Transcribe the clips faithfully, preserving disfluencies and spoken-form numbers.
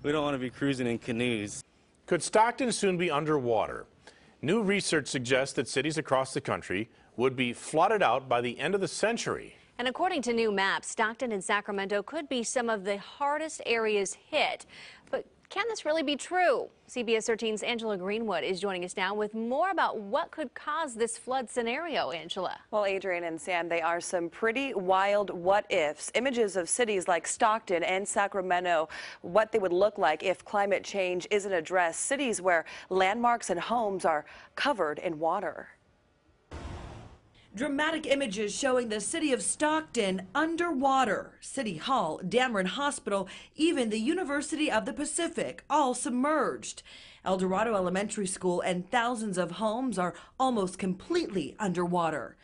We don't want to be cruising in canoes. Could Stockton soon be underwater? New research suggests that cities across the country would be flooded out by the end of the century. And according to new maps, Stockton and Sacramento could be some of the hardest areas hit. But can this really be true? C B S thirteen's Angela Greenwood is joining us now with more about what could cause this flood scenario. Angela. Well, Adrian and Sam, they are some pretty wild what ifs. Images of cities like Stockton and Sacramento, what they would look like if climate change isn't addressed. Cities where landmarks and homes are covered in water. Dramatic images showing the city of Stockton underwater. City Hall, Dameron Hospital, even the University of the Pacific, all submerged. Dorado Elementary School and thousands of homes are almost completely underwater.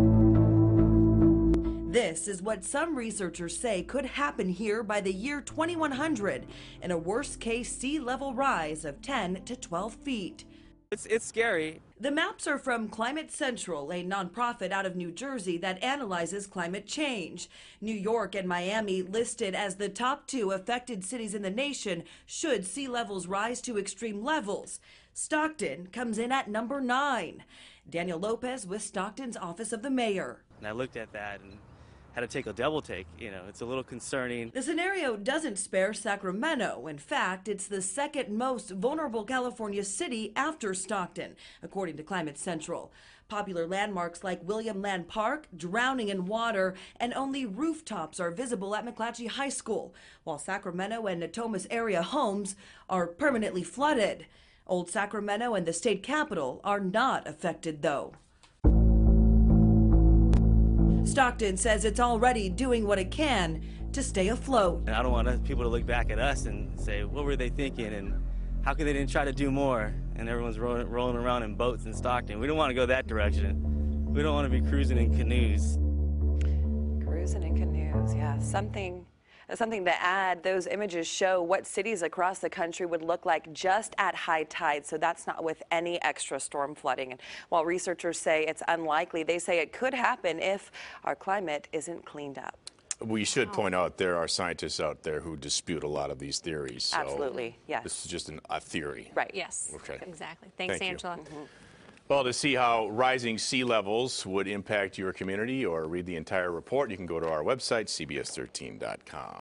This is what some researchers say could happen here by the year twenty-one hundred, in a worst-case sea level rise of ten to twelve feet. It's, it's scary. The maps are from Climate Central, a nonprofit out of New Jersey that analyzes climate change. New York and Miami listed as the top two affected cities in the nation should sea levels rise to extreme levels. Stockton comes in at number nine. Daniel Lopez with Stockton's Office of the Mayor. And I looked at that and had to take a double take. You know, it's a little concerning. The scenario doesn't spare Sacramento. In fact, it's the second most vulnerable California city after Stockton, according to Climate Central. Popular landmarks like William Land Park drowning in water, and only rooftops are visible at McClatchy High School, while Sacramento and Natomas area homes are permanently flooded. Old Sacramento and the state capitol are not affected, though. Stockton says it's already doing what it can to stay afloat. And I don't want people to look back at us and say, what were they thinking and how come they didn't try to do more? And everyone's rolling, rolling around in boats in Stockton. We don't want to go that direction. We don't want to be cruising in canoes. Cruising in canoes, yeah, something. Something to add, those images show what cities across the country would look like just at high tide, so that's not with any extra storm flooding. And while researchers say it's unlikely, they say it could happen if our climate isn't cleaned up. We should point out there are scientists out there who dispute a lot of these theories. So absolutely, yes. This is just an, a theory. Right. Yes. Okay. Exactly. Thanks, Thank Angela. You. Mm-hmm. Well, to see how rising sea levels would impact your community or read the entire report, you can go to our website, C B S thirteen dot com.